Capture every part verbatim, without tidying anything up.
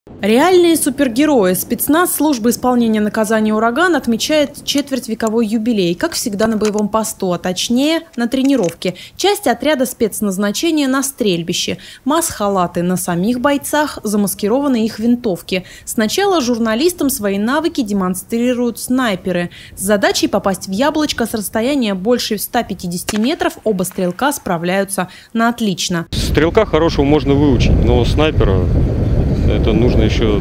Реальные супергерои. Спецназ службы исполнения наказания «Ураган» отмечает четвертьвековой юбилей, как всегда на боевом посту, а точнее на тренировке. Часть отряда спецназначения на стрельбище. Маск-халаты на самих бойцах, замаскированы их винтовки. Сначала журналистам свои навыки демонстрируют снайперы. С задачей попасть в яблочко с расстояния больше ста пятидесяти метров оба стрелка справляются на отлично. Стрелка хорошего можно выучить, но снайпера... Это нужно еще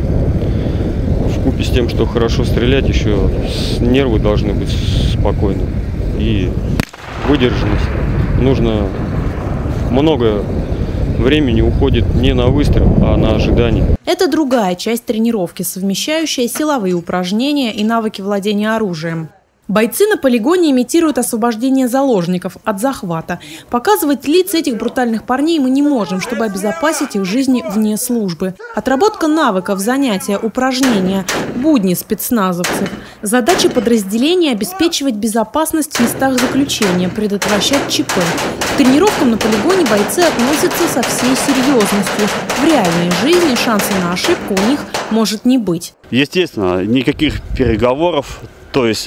вкупе с тем, что хорошо стрелять, еще нервы должны быть спокойны и выдержанность. Нужно много времени уходит не на выстрел, а на ожидание. Это другая часть тренировки, совмещающая силовые упражнения и навыки владения оружием. Бойцы на полигоне имитируют освобождение заложников от захвата. Показывать лица этих брутальных парней мы не можем, чтобы обезопасить их жизни вне службы. Отработка навыков, занятия, упражнения, будни спецназовцев. Задача подразделения – обеспечивать безопасность в местах заключения, предотвращать ЧП. К тренировкам на полигоне бойцы относятся со всей серьезностью. В реальной жизни шанса на ошибку у них может не быть. Естественно, никаких переговоров. То есть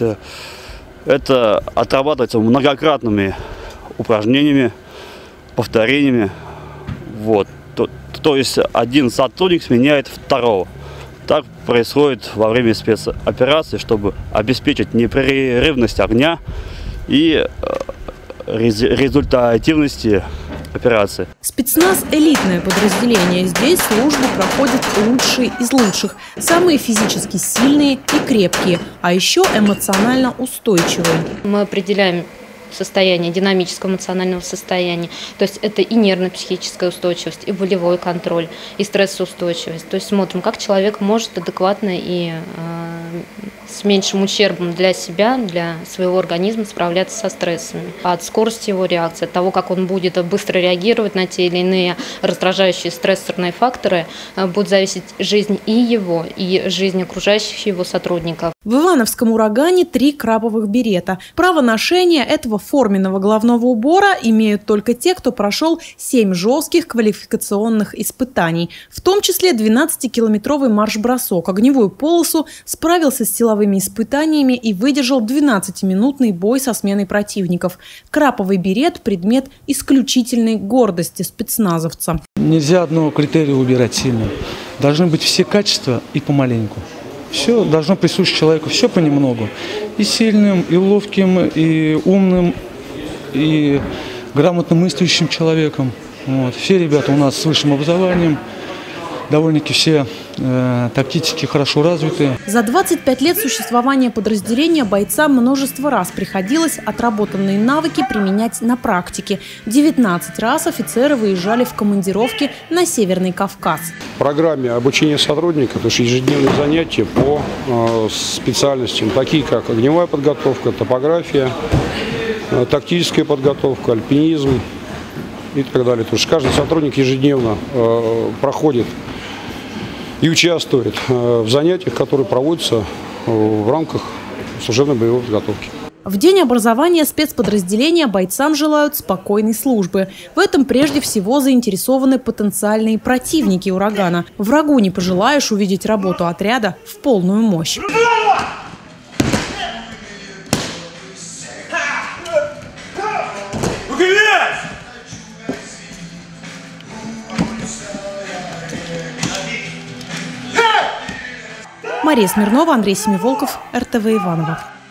это отрабатывается многократными упражнениями, повторениями. Вот. То, то есть один сотрудник сменяет второго. Так происходит во время спецоперации, чтобы обеспечить непрерывность огня и результативности операции. Спецназ – элитное подразделение. Здесь службу проходят лучшие из лучших. Самые физически сильные и крепкие, а еще эмоционально устойчивые. Мы определяем состояние динамического эмоционального состояния. То есть это и нервно-психическая устойчивость, и волевой контроль, и стрессоустойчивость. То есть смотрим, как человек может адекватно и э, с меньшим ущербом для себя, для своего организма справляться со стрессами. От скорости его реакции, от того, как он будет быстро реагировать на те или иные раздражающие стрессорные факторы, будет зависеть жизнь и его, и жизнь окружающих его сотрудников. В Ивановском «Урагане» три краповых берета. Право ношения этого форменного головного убора имеют только те, кто прошел семь жестких квалификационных испытаний, в том числе двенадцатикилометровый марш-бросок, огневую полосу, справился с силовыми испытаниями и выдержал двенадцатиминутный бой со сменой противников. Краповый берет – предмет исключительной гордости спецназовца. Нельзя одного критерия убирать сильно. Должны быть все качества и помаленьку. Все должно присуществовать человеку, все понемногу. И сильным, и ловким, и умным, и грамотно мыслящим человеком. Вот. Все ребята у нас с высшим образованием, довольно-таки все э, тактически хорошо развитые. За двадцать пять лет существования подразделения бойцам множество раз приходилось отработанные навыки применять на практике. девятнадцать раз офицеры выезжали в командировки на Северный Кавказ. В программе обучения сотрудников, то есть ежедневные занятия по э, специальностям, такие как огневая подготовка, топография, э, тактическая подготовка, альпинизм и так далее. То есть каждый сотрудник ежедневно э, проходит и участвует э, в занятиях, которые проводятся э, в рамках служебной боевой подготовки. В день образования спецподразделения бойцам желают спокойной службы. В этом прежде всего заинтересованы потенциальные противники «Урагана». Врагу не пожелаешь увидеть работу отряда в полную мощь. Мария Смирнова, Андрей Семиволков, эр тэ вэ Иваново.